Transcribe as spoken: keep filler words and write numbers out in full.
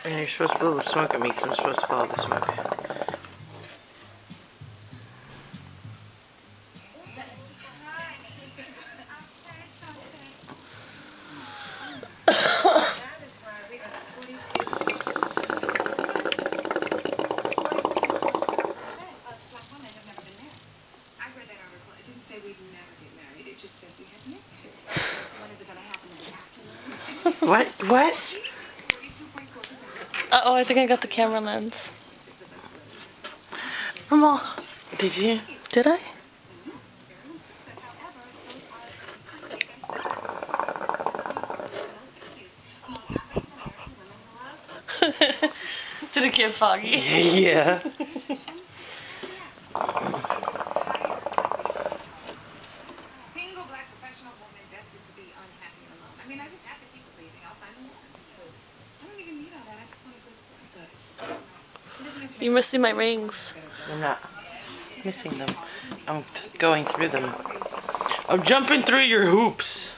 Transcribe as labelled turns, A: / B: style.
A: And you're supposed to blow the smoke at me because I'm supposed to follow the smoke. What? What?
B: Uh oh, I think I got the camera lens. Mama.
A: Did you?
B: Did I? Did it get foggy?
A: Yeah.
B: You're missing my rings.
A: I'm not missing them. I'm going through them. I'm jumping through your hoops.